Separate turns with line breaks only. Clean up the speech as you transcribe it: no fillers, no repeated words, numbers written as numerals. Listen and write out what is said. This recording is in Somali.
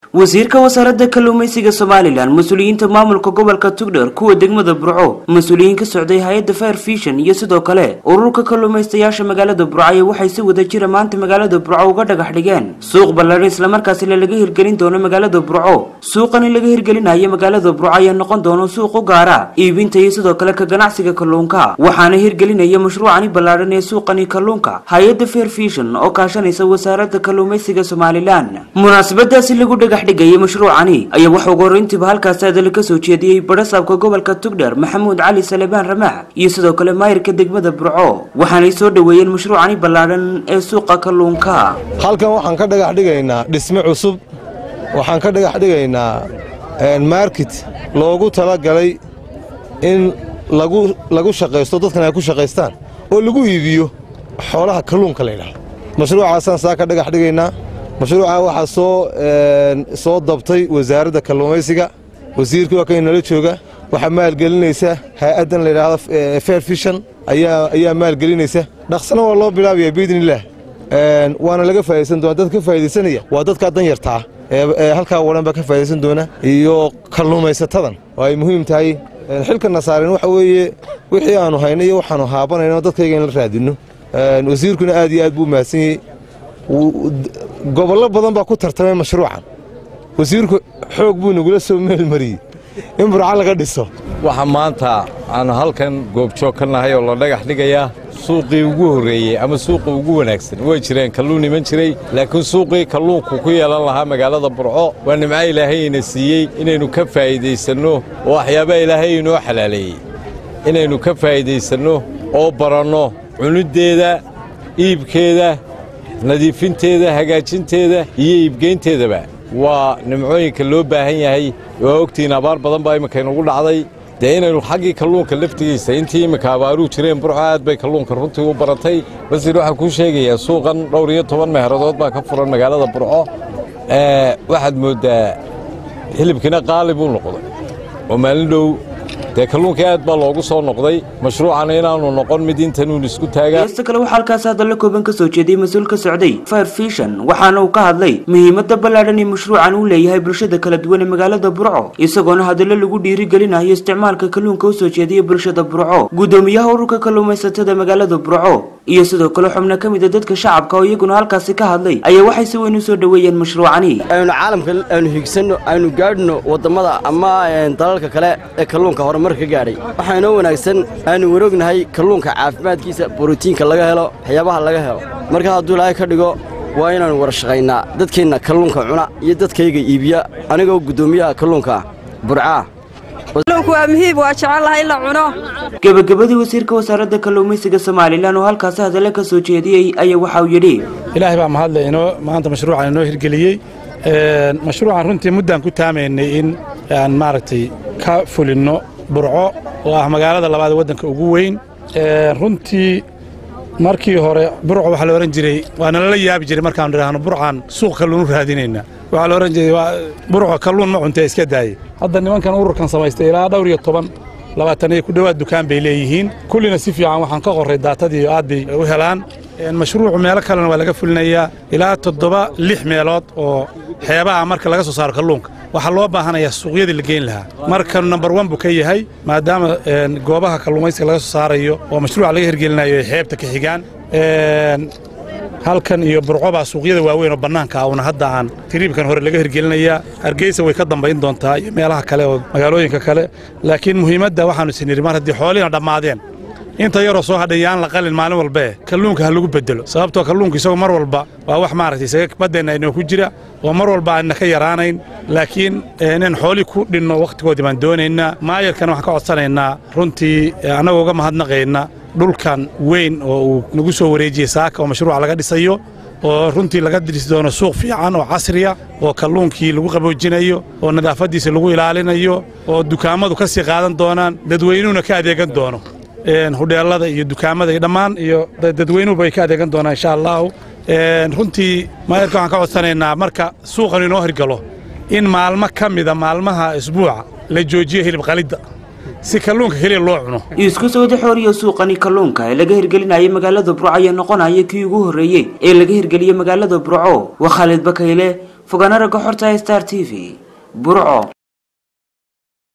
wasiirka wasaaradda kalluumaysiga Somaliland mas'uuliyiinta maamulka gobolka Tugdheer kuwa degmada Burco mas'uuliyiin ka socday hay'adda Fair Fishing iyo sidoo kale ururka kalluumaystayaasha magaalada Burco waxay si wada jir maanta magaalada Burco uga dhagax dhigeen suuq ballaaran isla markaasina laga hirgelin doono magaalada Burco suuqani laga hirgelinayo magaalada Burco ayaa noqon doono suuq u gaar ah iibinta iyo sidoo kale ka ganacsiga kalluunka waxaana hirgelinaya mashruucani ballaaran ee suuqani kalluunka hay'adda Fair Fishing oo kaashanaysa wasaaradda kalluumaysiga Somaliland munaasabadaasi lagu dhagax dhigay mashruucani ayaa waxa ugu horeyntii halkaas aad ka soo jeediyay barasaabka gobolka Tugdheer Maxamuud Cali Salebaan Ramax iyo sidoo kale maayirka degmada Burco waxaanay soo dhaweeyeen mashruucani ballaaran ee suuqa kalluunka
halkan waxaan ka dhagax dhigaynaa dhisme cusub waxaan ka dhagax dhigaynaa market loogu talagalay in lagu shaqeysto dadkan ay ku shaqeystaan oo lagu iibiyo xoolaha kalluunka leeyahay mashruucaasaan saa ka dhagax dhigaynaa mashruuca waxa soo dabtay wasaaradda kalluumaysiga wasiirku waa kan nala jooga waxa maalgelinaysa hay'adan la yiraahdo Fair Fishing ayaa maalgelinaysa dhaqsana waa loo bilaabiyaa biidnillah waana laga faa'iideysan doona dadka faa'iideysanaya waa dadka dan yartaa ee halka wadanba ka faa'iideysan doona iyo kalluumaysatadan oo ay muhiim tahay xilka nasaarin waxa weeye wixii aanu haynay waxaanu haabanayno dadkayga in la raadino wasiirkuna aad iyo aad buu mahadsan gobollo badan baa ku tartamay mashruucan wasiirku xoog buu nagula soo meel mariyay in Burco laga dhiso
waxa maanta aan halkan goobjoog ka nahay oo la dhagax dhigayaa suuqii ugu horeeyay ama suuqii ugu wanaagsan way jireen kalluun iman jiray laakiin suuqii kalluunku ku yeelan lahaa magaalada Burco waa nimco Ilaahayna siiyay inaynu ka faa'iideysano oo waxyaabo Ilaahay inoo xalaaleeyay inaynu ka faa'iideysano oo baranno cunideeda iibkeeda nadiifinteeda hagaajinteeda iyo iibgeynteedaba waa nimcooyinka loo baahan yahay oo ogtiin abaar badan baa imika ugu dhacday inaynu xaqii kalluunka laftigiisa intii imika abaaru jireen Burco aad bay kalluunka runtii u baratay bas waxa ku sheegaya suuqan dhowr iyo 10 meheeradood baa ka furan magaalada Burco waxaad moodaa hilibkina qaalib uu noqday oo maalin dhow kalluunka aad baa loogu soo noqday mashruucan inaanu noqon mid intan uu isku taagaa
inta kale waxa halkaas hadal kooban ka soo jeediyay mas'uul ka socday Fair Fishing waxaana uu ka hadlay muhiimadda ballaaran ee mashruucan uu leeyahay bulshada kala duwan ee magaalada Burco isagoona hadal lagu dhiirigelinayo isticmaalka kalluunka oo soo jeediyay bulshada Burco gudoomiyaha ururka kalluumaysatada magaalada Burco iyo sidoo kale xubno ka mid ah dadka shacabka oo iyaguna halkaas ka hadlay ayaa waxay si weyn u soo dhaweeyeen mashruucani
aynu caalamka aynu higsano aynu gaadhno wadamada ama dalalka kale ee kalluunka horumar ka gaaray waxaana wanaagsan aynu warognahay kalluunka caafimaadkiisa borotiinka laga helo waxyaabaha laga helo marka hadduu Ilaahay ka dhigo waa inaan war shaqeynaa dadkeena kalluunka cuna iyo dadkayga iibiya anigoo gudoomiyaha kalluunka Burco
kalluunku waa muhiim waa jecelahay la cuno
gabagabadii wasiirka wasaaradda kalluumaysiga Somaliland oo halkaas hadal ka soo jeediyay ayaa waxa uu yiri
Ilaahay baa mahadlayno maanta mashruucan inoo hirgeliyay mashruucan runtii muddaan ku taameynay in aan maaragtay ka fulino Burco oo ah magaalada labaad waddanka ugu weyn runtii markii hore Burco waxa la oran jiray waana la yaabi jiray markaan dhiraahno Burcan suuq kalluun raadinayna waxa la oran jiray Burco kalluun ma cunta iska daayay hadda nimankan ururkan samaystay ilaa dhowr iyo 20 ku dhawaad dukaan bay leeyihiin kullina si fiican waxaan ka qoray daatadii aad bay u helaan mashruucu meel kalena waa laga fulinayaa ilaa 7-6 meelood oo xeebaha marka laga soo saaro kalluunka waxa loo baahanayaa suuqyada la geyn lahaa marka number 1 buu ka yahay maadaama goobaha kalluumaysiga laga soo saarayo oo mashruuca laga hirgelinayo xeebta ka xigaan halkan iyo Burco baa suuqyada waaweyn oo banaanka ah hadda aan tiriibkan hore laga hirgelinayaa Hargeysa way ka dambeyn doontaa iyo meelaha kale oo magaalooyinka kale laakiin muhiimadda waxaanu sinir mar haddii xoolina dhamaadeen inta yar oo soo hadhayaan la qalin maalin walba kalluunka ha lagu bedelo sababtoo kalluunka isagoo mar walba waa wax maaragtay isaga badeena inoo ku jira oo mar walba aan ka yaraanayn laakiin inaan xooli ku dhinno waqtigoodii baan doonaynaa maayarkan waxaan ka codsanaynaa runtii anagoo uga mahadnaqayna dhulkan weyn oo uu nagu soo wareejiyay saaka oo mashruuca laga dhisayo oo runtii laga dhisi doono suuq fiican oo casri ah oo kalluunkii lagu qaboojinayo oo nadaafadiisa lagu ilaalinayo oo dukaamadu ka sii qaadan doonaan dadweynuhuna ka adeegan doono hudheelada iyo dukaamada iyo dhammaan iyo dadweynuhu bay ka adeegan doonaan insha Allah runtii maayarka waxaan ka codsanaynaa marka suuqan inoo hirgalo in maalmo ka mid ah maalmaha isbuuca la joojiyo hilib qalida si kalluunka kaliya loo cuno
isku soo dhaxooriyo suuqani kalluunka ee laga hirgelinayo magaalada Burco ayaa noqonaya kii ugu horeeyay ee laga hirgeliyo magaalada Burco waa Khalid Bakayle fogaana ragga xorta Star TV burco.